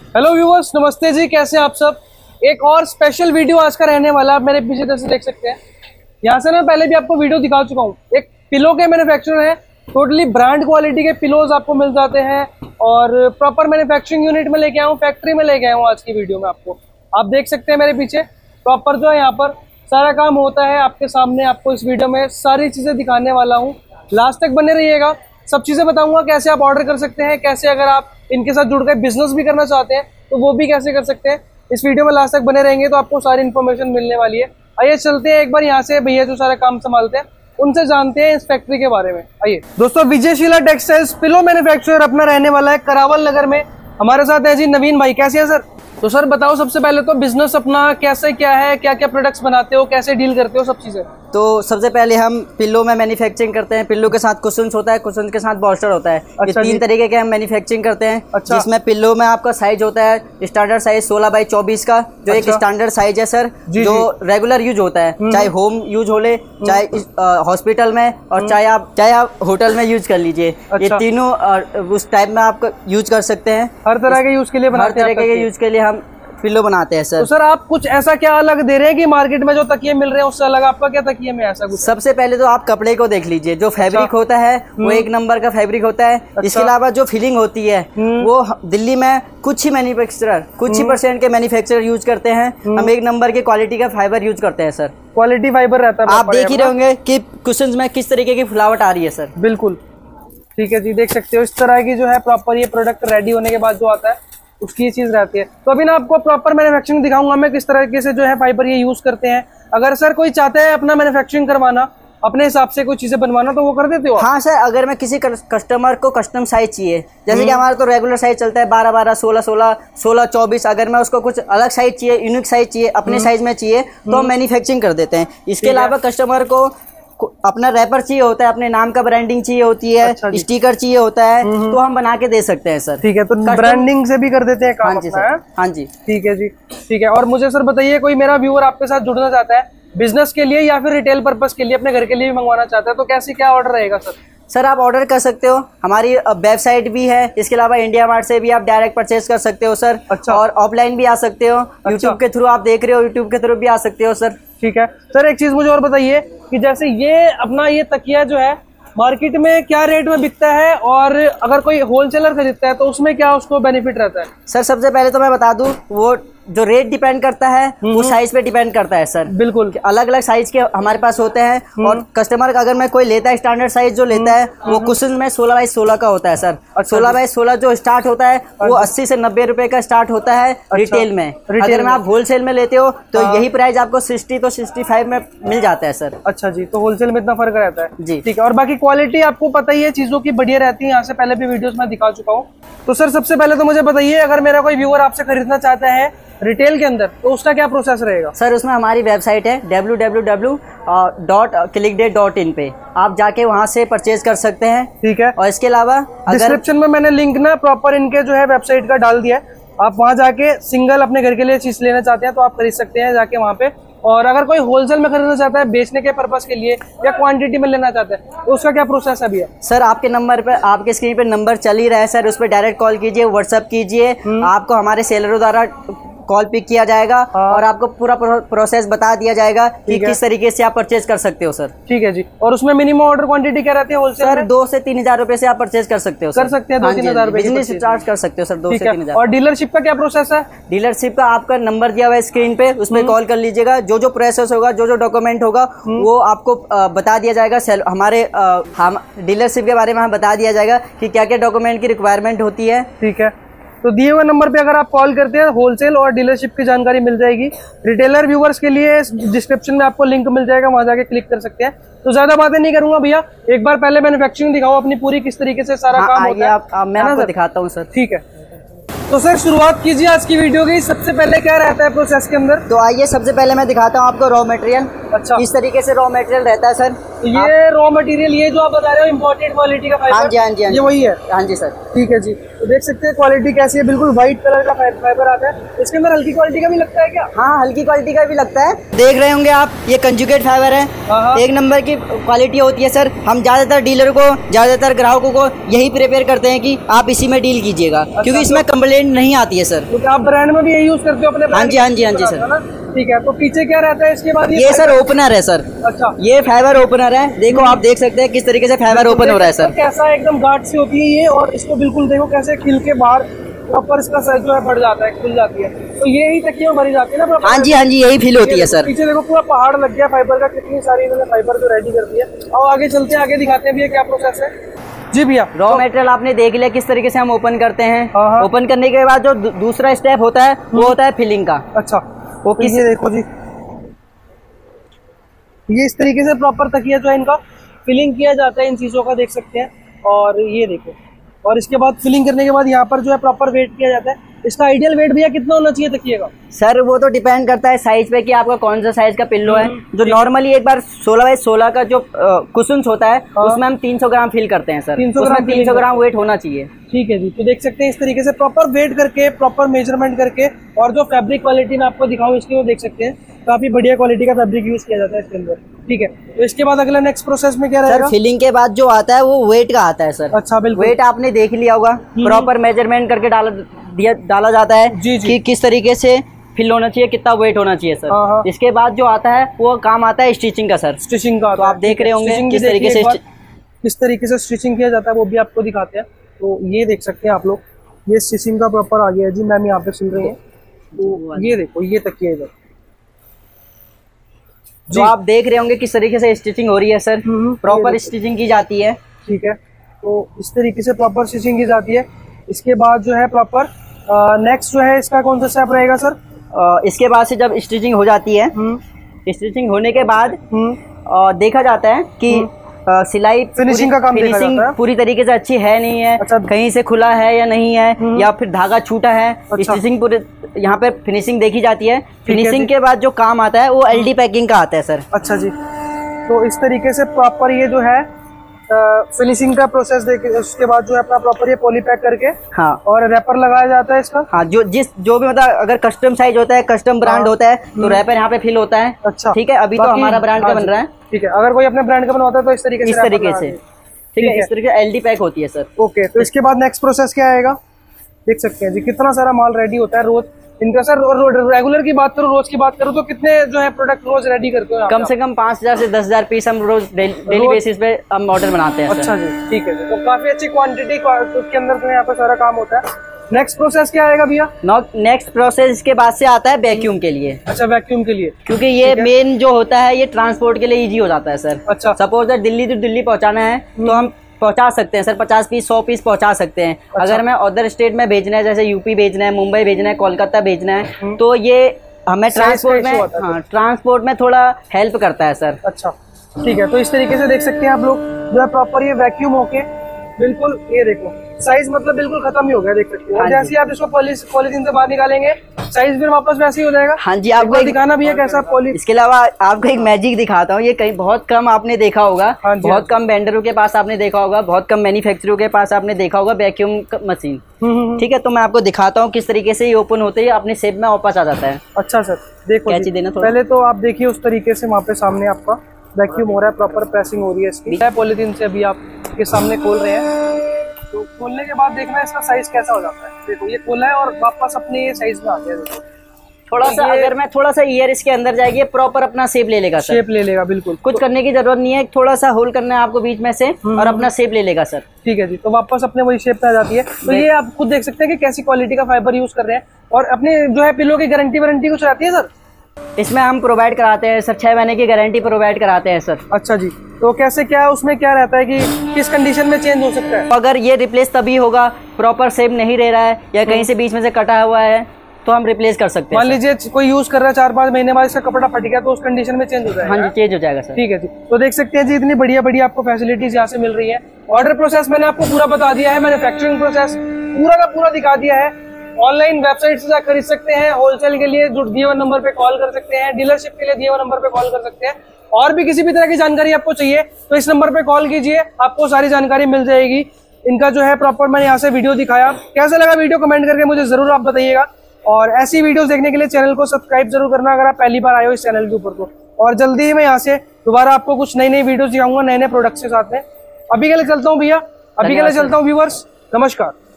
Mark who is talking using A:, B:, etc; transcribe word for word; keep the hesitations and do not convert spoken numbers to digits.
A: Hello viewers, नमस्ते जी, कैसे हैं आप सब। एक और स्पेशल वीडियो आज का रहने वाला है। मेरे पीछे जैसे देख सकते हैं, यहाँ से मैं पहले भी आपको वीडियो दिखा चुका हूँ। एक पिलो के मैन्युफैक्चरर है, टोटली ब्रांड क्वालिटी के पिलोज आपको मिल जाते हैं और प्रॉपर मैन्युफैक्चरिंग यूनिट में लेके आया हूँ, फैक्ट्री में लेके आया हूँ आज की वीडियो में। आपको आप देख सकते हैं मेरे पीछे प्रॉपर जो है यहाँ पर सारा काम होता है आपके सामने। आपको इस वीडियो में सारी चीजें दिखाने वाला हूँ, लास्ट तक बने रहिएगा। सब चीजें बताऊंगा, कैसे आप ऑर्डर कर सकते हैं, कैसे अगर आप इनके साथ जुड़कर बिजनेस भी करना चाहते हैं तो वो भी कैसे कर सकते हैं। इस वीडियो में लास्ट तक बने रहेंगे तो आपको सारी इन्फॉर्मेशन मिलने वाली है। आइए चलते हैं एक बार यहाँ से, भैया जो सारा काम संभालते हैं उनसे जानते हैं इस फैक्ट्री के बारे में। आइए दोस्तों, विजयशीला टेक्सटाइल्स पिलो मैन्युफैक्चरर अपना रहने वाला है करावल नगर में। हमारे साथ है जी नवीन भाई। कैसे है सर? तो सर बताओ सबसे पहले तो बिजनेस अपना कैसे क्या है, क्या क्या प्रोडक्ट्स बनाते हो, कैसे डील करते हो, सब चीजें।
B: तो सबसे पहले हम पिल्लो में मैन्युफैक्चरिंग करते हैं। पिल्लो के साथ कुशन्स होता है, कुशन्स के साथ बॉल्स्टर होता है।
A: अच्छा,
B: ये तीन तरीके के हम मैन्युफैक्चरिंग करते हैं।
A: अच्छा।
B: जिसमें पिल्लो में आपका साइज होता है स्टैंडर्ड साइज सोलह बाई चौबीस का, जो
A: अच्छा।
B: एक स्टैंडर्ड साइज है सर,
A: जी,
B: जो
A: जी।
B: रेगुलर यूज होता है, चाहे होम यूज हो ले, चाहे हॉस्पिटल में, और चाहे आप चाहे आप होटल में यूज कर लीजिए।
A: अच्छा।
B: ये तीनों उस टाइप में आप यूज कर सकते हैं।
A: हर तरह के यूज के लिए
B: हर
A: बनाते हैं
B: तरह के यूज के लिए हम पिल्लो बनाते हैं सर।
A: तो सर आप कुछ ऐसा क्या अलग दे रहे हैं कि मार्केट में जो तकिए मिल रहे हैं उससे अलग आपका क्या तकिए में ऐसा कुछ?
B: सबसे पहले तो आप कपड़े को देख लीजिए, जो फैब्रिक
A: अच्छा।
B: होता है वो एक नंबर का फैब्रिक होता है।
A: अच्छा।
B: इसके अलावा जो फिलिंग होती है वो दिल्ली में कुछ ही मैन्युफैक्चरर कुछ ही परसेंट के मैन्युफैक्चरर यूज करते हैं। हम एक नंबर के क्वालिटी का फाइबर यूज करते हैं सर।
A: क्वालिटी फाइबर रहता है।
B: आप देख ही रहे होंगे कि कुशन्स में किस तरीके की फुलावट आ रही है सर।
A: बिल्कुल ठीक है जी, देख सकते हो इस तरह की जो है प्रॉपर ये प्रोडक्ट रेडी होने के बाद जो आता है उसकी ये चीज रहती है। तो अभी ना आपको प्रॉपर मैन्युफैक्चरिंग दिखाऊंगा मैं, किस तरीके से जो है फाइबर ये यूज करते हैं। अगर सर कोई चाहता है अपना मैन्युफैक्चरिंग करवाना, अपने हिसाब से कोई चीजें बनवाना, तो वो कर देते हो?
B: हाँ सर, अगर मैं किसी कस्टमर को कस्टम साइज चाहिए, जैसे कि हमारा तो रेगुलर साइज चलता है बारह बारह सोलह सोलह सोलह चौबीस, अगर मैं उसको कुछ अलग साइज चाहिए, यूनिक साइज चाहिए, अपने साइज में चाहिए, तो हम मैन्युफैक्चरिंग कर देते हैं। इसके अलावा कस्टमर को अपना रैपर चाहिए होता है, अपने नाम का ब्रांडिंग चाहिए होती है,
A: अच्छा
B: स्टिकर चाहिए होता है, तो हम बना के दे सकते हैं सर।
A: ठीक है, तो ब्रांडिंग से भी कर देते हैं काम?
B: हाँ जी सर, हाँ जी।
A: ठीक है जी, ठीक है। और मुझे सर बताइए, कोई मेरा व्यूअर आपके साथ जुड़ना चाहता है बिजनेस के लिए या फिर रिटेल पर्पस के लिए, अपने घर के लिए भी मंगवाना चाहता है, तो कैसे क्या ऑर्डर रहेगा सर?
B: सर आप ऑर्डर कर सकते हो, हमारी वेबसाइट भी है। इसके अलावा इंडिया मार्ट से भी आप डायरेक्ट परचेज कर सकते हो सर।
A: अच्छा।
B: और ऑफलाइन भी आ सकते हो। अच्छा। यूट्यूब के थ्रू आप देख रहे हो, यूट्यूब के थ्रू भी आ सकते हो सर।
A: ठीक है सर, एक चीज मुझे और बताइए कि जैसे ये अपना ये तकिया जो है मार्केट में क्या रेट में बिकता है, और अगर कोई होलसेलर खरीदता है तो उसमें क्या उसको बेनिफिट रहता है?
B: सर सबसे पहले तो मैं बता दूं, वो जो रेट डिपेंड करता है वो साइज पे डिपेंड करता है सर।
A: बिल्कुल,
B: अलग अलग साइज के हमारे पास होते हैं। और कस्टमर का अगर मैं कोई लेता है स्टैंडर्ड साइज जो लेता है, वो कुशन में सोलह बाई सोलह का होता है सर। सोलह बाई सोलह जो स्टार्ट होता है वो अस्सी से नब्बे रुपए का स्टार्ट होता है रिटेल में। अगर मैं आप होलसेल में लेते हो तो यही प्राइस आपको सिक्सटी तो सिक्सटी फाइव में मिल जाता है सर।
A: अच्छा जी, तो होलसेल में इतना फर्क रहता है
B: जी।
A: ठीक है। और बाकी क्वालिटी आपको पता ही है चीजों की बढ़िया रहती है, यहाँ से पहले भी वीडियोस में दिखा चुका हूँ। तो सर सबसे पहले तो मुझे बताइए, अगर मेरा कोई व्यूअर आपसे खरीदना चाहता है रिटेल के अंदर, तो उसका क्या प्रोसेस रहेगा?
B: सर उसमें हमारी वेबसाइट है W W W dot click day dot in पे, आप जाके वहां से परचेज कर सकते हैं।
A: ठीक है।
B: और इसके अलावा
A: डिस्क्रिप्शन में मैंने लिंक ना प्रॉपर इनके जो है वेबसाइट का डाल दिया है, आप वहां जाके सिंगल अपने घर के लिए चीज लेना चाहते हैं तो आप खरीद सकते हैं जाके वहां पे। और अगर कोई होलसेल में खरीदना चाहता है बेचने के पर्पस के लिए या क्वांटिटी में लेना चाहता है तो उसका क्या प्रोसेस है भैया?
B: सर आपके नंबर पे, आपके स्क्रीन पे नंबर चल ही रहा है सर, उस पर डायरेक्ट कॉल कीजिए, व्हाट्सअप कीजिए, आपको हमारे सेलरों द्वारा कॉल पिक किया जाएगा। हाँ। और आपको पूरा प्रोसेस बता दिया जाएगा कि किस तरीके से आप परचेज कर सकते हो सर।
A: ठीक है जी। और उसमें मिनिमम ऑर्डर क्वांटिटी क्या रहती है होलसेल
B: सर? दो से तीन हजार रुपए से आप परचेज कर सकते हो सर।
A: कर सकते हैं दो तीन हजार रुपए
B: बिजनेस चार्ज कर सकते हो सर, दो से तीन हजार।
A: और डीलरशिप का क्या प्रोसेस है?
B: डीलरशिप का आपका नंबर दिया हुआ है स्क्रीन पे, उसमें कॉल कर लीजिएगा। जो जो प्रोसेस होगा, जो जो डॉक्यूमेंट होगा वो आपको बता दिया जाएगा। हमारे हम डीलरशिप के बारे में हम बता दिया जाएगा कि क्या क्या डॉक्यूमेंट की रिक्वायरमेंट होती है।
A: ठीक है, तो दिए हुए नंबर पे अगर आप कॉल करते हैं होलसेल और डीलरशिप की जानकारी मिल जाएगी। रिटेलर व्यूअर्स के लिए डिस्क्रिप्शन में आपको लिंक मिल जाएगा, वहां जाके क्लिक कर सकते हैं। तो ज्यादा बातें नहीं करूंगा भैया, एक बार पहले मैन्युफैक्चरिंग दिखाओ अपनी पूरी, किस तरीके से सारा काम होता है।
B: आप, आप, मैं आपको दिखाता हूँ सर।
A: ठीक है, तो सर शुरुआत कीजिए आज की वीडियो की। सबसे पहले क्या रहता है प्रोसेस के अंदर?
B: तो आइए सबसे पहले मैं दिखाता हूँ आपको रॉ मटेरियल।
A: अच्छा।
B: इस तरीके से रॉ मटेरियल रहता है सर।
A: तो ये रॉ मटेरियल, ये जो आप बता रहे हो इम्पोर्टेड क्वालिटी का फाइबर,
B: हाँ जी हाँ जी हाँ
A: ये वही है।
B: हाँ जी सर।
A: ठीक है जी, तो देख सकते हैं क्वालिटी कैसी है, बिल्कुल व्हाइट कलर का फाइबर आता है। इसके अंदर हल्की क्वालिटी का भी लगता है क्या?
B: हाँ, हल्की क्वालिटी का भी लगता है। देख रहे होंगे आप, ये कंजुगेट फाइबर है, एक नंबर की क्वालिटी होती है सर। हम ज्यादातर डीलर को, ज्यादातर ग्राहकों को यही प्रेफर करते हैं कि आप इसी में डील कीजिएगा, क्योंकि इसमें कंप्लेंट नहीं आती है सर।
A: तो आप ब्रांड में भी यही यूज करते हो अपने?
B: हाँ जी हाँ जी हाँ जी सर।
A: ठीक है, तो पीछे क्या रहता है इसके बाद?
B: ये, ये सर ओपनर है सर।
A: अच्छा, ये
B: फाइबर ओपनर है। देखो आप देख सकते हैं किस तरीके से फाइबर ओपन हो रहा है सर।
A: कैसा एकदम गार्ड से होती है ये, और इसको बिल्कुल देखो कैसे खिल के बाहर प्रॉपर इसका साइज जो है बढ़ जाता है, खुल जाती है। तो ये ही तकिया भरी जाती है ना?
B: हाँ जी हाँ जी, यही फील होती है सर।
A: पीछे देखो पूरा पहाड़ लग गया फाइबर का, कितनी सारी इन्होंने फाइबर जो रेडी कर दी है। और आगे चलते हैं, आगे दिखाते हैं भैया क्या प्रोसेस है। जी भैया,
B: रॉ मटेरियल आपने देख लिया किस तरीके से हम ओपन करते हैं। ओपन करने के बाद जो दूसरा स्टेप होता है वो होता है फिलिंग का।
A: अच्छा,
B: वो किस
A: ये देखो जी, ये इस तरीके से प्रॉपर तकिया जो है इनका फिलिंग किया जाता है इन चीज़ों का, देख सकते हैं। और ये देखो, और इसके बाद फिलिंग करने के बाद यहाँ पर जो है प्रॉपर वेट किया जाता है। इसका आइडियल वेट भैया कितना होना चाहिए तकिए का?
B: सर वो तो डिपेंड करता है साइज पे कि आपका कौन सा साइज का पिल्लो है। जो नॉर्मली एक बार सोलह बाई सोलह का जो कुशन्स होता है उसमें हम तीन सौ ग्राम फिल करते हैं सर। तीन सौ ग्राम तीन सौ ग्राम वेट होना चाहिए।
A: ठीक है जी, तो देख सकते हैं इस तरीके से प्रॉपर वेट करके, प्रॉपर मेजरमेंट करके, और जो फैब्रिक क्वालिटी मैं आपको दिखाऊं इसकी, वो देख सकते हैं काफी बढ़िया क्वालिटी का फैब्रिक यूज किया जाता है इसके अंदर। ठीक है, तो इसके बाद अगला नेक्स्ट प्रोसेस में क्या रहेगा?
B: सर फिलिंग के बाद जो आता है वो वेट का आता है सर।
A: अच्छा, बिल्कुल।
B: वेट आपने देख लिया होगा, प्रॉपर मेजरमेंट करके डाला दिया डाला जाता है जी जी। कि किस तरीके से फिल होना चाहिए, कितना वेट होना चाहिए सर। हाँ हाँ। इसके बाद जो आता है वो काम आता है स्टिचिंग का सर।
A: स्टिचिंग का
B: तो आप देख रहे होंगे किस तरीके से
A: किस तरीके से स्टिचिंग किया जाता है, वो भी आपको दिखाते हैं। तो ये देख सकते हैं आप लोग, ये स्टिचिंग का प्रॉपर आ गया है जी। मैम यहाँ पे सुन रही है, तो ये देखो, ये तकिया इधर
B: जो आप देख रहे होंगे किस तरीके से स्टिचिंग हो रही है सर। प्रॉपर स्टिचिंग की जाती है।
A: ठीक है, तो इस तरीके से प्रॉपर स्टिचिंग की जाती है। इसके बाद जो है प्रॉपर नेक्स्ट जो है इसका कौन सा स्टेप रहेगा सर?
B: uh, इसके बाद से जब स्टिचिंग हो जाती है, स्टिचिंग होने के बाद uh, देखा जाता है कि uh, सिलाई
A: फिनिशिंग का काम
B: फिनिशिंग पूरी तरीके से अच्छी है नहीं है। अच्छा, कहीं से खुला है या नहीं है, या फिर धागा छूटा है। अच्छा, स्टिचिंग पूरे यहाँ पे फिनिशिंग देखी जाती है। फिनिशिंग के बाद जो काम आता है वो एलडी पैकिंग का आता है सर।
A: अच्छा जी, तो इस तरीके से प्रॉपर ये जो है फिनिशिंग का प्रोसेस देखे, उसके बाद जो है अपना प्रॉपर ये पॉली पैक करके, हाँ, और रैपर लगाया जाता है इसका।
B: हाँ, जो जिस जो भी मतलब अगर कस्टम साइज होता है, कस्टम ब्रांड हाँ, होता है, तो रैपर यहाँ पे फिल होता है। अच्छा, ठीक है, अभी तो हमारा ब्रांड का बन रहा है।
A: ठीक है, अगर कोई अपने ब्रांड का बनवाता है तो इस तरीके से,
B: इस तरीके से, ठीक है, इस तरीके से एलडी पैक होती है सर।
A: ओके, तो इसके बाद नेक्स्ट प्रोसेस क्या आएगा? देख सकते हैं जी कितना सारा माल रेडी होता है रोज इनका सर। रेगुलर की बात करूँ, रोज की बात करूँ, तो कितने जो है प्रोडक्ट रोज रेडी करते हो?
B: कम से कम पाँच हजार से दस हजार पीस हम रोज डेली बेसिस पे हम ऑर्डर बनाते हैं।
A: अच्छा जी, ठीक है, तो काफी अच्छी क्वांटिटी के अंदर जो है यहाँ पे सारा काम होता है। नेक्स्ट प्रोसेस क्या आएगा भैया?
B: नेक्स्ट प्रोसेस इसके बाद से आता है वैक्यूम के लिए।
A: अच्छा, वैक्यूम के लिए,
B: क्योंकि ये मेन जो होता है ये ट्रांसपोर्ट के लिए इजी हो जाता है सर। अच्छा, suppose that Delhi to Delhi पहुँचाना है तो हम पहुंचा सकते हैं सर, पचास पीस सौ पीस पहुंचा सकते हैं। अच्छा, अगर मैं अदर स्टेट में भेजना है, जैसे यूपी भेजना है, मुंबई भेजना है, कोलकाता भेजना है, तो ये हमें ट्रांसपोर्ट में हाँ ट्रांसपोर्ट में थोड़ा हेल्प करता है सर।
A: अच्छा, ठीक है, तो इस तरीके से देख सकते हैं आप लोग जो है प्रॉपर ये वैक्यूम होके बिल्कुल, ये देखो साइज मतलब बिल्कुल खत्म ही हो गया, देख सकते हैं। जैसे आप इसको पॉलीथीन से बाहर निकालेंगे साइज फिर वापस वैसे ही हो जाएगा।
B: हाँ जी, आपको
A: दिखाना भी है कैसा पॉली।
B: इसके अलावा आपको एक मैजिक दिखाता हूँ, ये कहीं बहुत कम आपने देखा होगा। हाँ जी, बहुत कम वेंडरों के पास आपने देखा होगा, बहुत कम मैन्युफैक्चररों के पास आपने देखा होगा वैक्यूम मशीन। ठीक है, तो मैं आपको दिखाता हूँ किस तरीके से ये ओपन होते ही अपने शेप में वापस आ जाता है।
A: अच्छा सर, देखो
B: कैची देना थोड़ा।
A: पहले तो आप देखिए उस तरीके से वहाँ पे सामने आपका वैक्यूम हो रहा है, प्रॉपर प्रेसिंग हो रही है इसकी। पॉलीथीन से अभी आपके सामने खोल रहे हैं, तो खोलने के बाद देखना इसका साइज कैसा हो जाता है। देखो ये खोला है और वापस अपने ये साइज में आ गया। देखो
B: थोड़ा सा अगर मैं थोड़ा सा ईयर इसके अंदर जाएगी, प्रॉपर अपना शेप ले लेगा सर।
A: शेप ले लेगा, बिल्कुल
B: कुछ तो, करने की जरूरत नहीं है, थोड़ा सा होल्ड करना है आपको बीच में से और अपना शेप ले लेगा सर।
A: ठीक है जी, तो वापस अपने वही शेप में आ जाती है। तो ये आप खुद देख सकते हैं कि कैसी क्वालिटी का फाइबर यूज कर रहे हैं। और अपने जो है पिलो की गारंटी वारंटी कुछ रहती है सर?
B: इसमें हम प्रोवाइड कराते हैं सर, छह महीने की गारंटी प्रोवाइड कराते हैं सर।
A: अच्छा जी, तो कैसे क्या उसमें क्या रहता है कि किस कंडीशन में चेंज हो सकता है?
B: अगर ये रिप्लेस तभी होगा, प्रॉपर शेप नहीं रह रहा है या कहीं से बीच में से कटा हुआ है, तो हम रिप्लेस कर सकते हैं।
A: मान लीजिए कोई यूज कर रहा है, चार पाँच महीने बाद इसका कपड़ा फट गया, तो उस कंडीशन में चेंज हो जाएगा?
B: हाँ जी, चेंज हो जाएगा सर।
A: ठीक है जी, तो देख सकते हैं जी इतनी बढ़िया बढ़िया आपको फैसिलिटीज यहाँ से मिल रही है। ऑर्डर प्रोसेस मैंने आपको पूरा बता दिया है, मैन्युफैक्चरिंग प्रोसेस पूरा का पूरा दिखा दिया है। ऑनलाइन वेबसाइट से जा खरीद सकते हैं। होलसेल के लिए जो दिए हुए नंबर पे कॉल कर सकते हैं, डीलरशिप के लिए दिए हुए नंबर पे कॉल कर सकते हैं। और भी किसी भी तरह की जानकारी आपको चाहिए तो इस नंबर पे कॉल कीजिए, आपको सारी जानकारी मिल जाएगी। इनका जो है प्रॉपर मैंने यहाँ से वीडियो दिखाया। कैसा लगा वीडियो कमेंट करके मुझे जरूर आप बताइएगा। और ऐसी वीडियोस देखने के लिए चैनल को सब्सक्राइब जरूर करना अगर आप पहली बार आए हो इस चैनल के ऊपर तो। और जल्दी ही मैं यहाँ से दोबारा आपको कुछ नई नई वीडियोस दिखाऊंगा नए नए प्रोडक्ट्स के साथ में। अभी के लिए चलता हूँ भैया, अभी के लिए चलता हूँ व्यूअर्स, नमस्कार।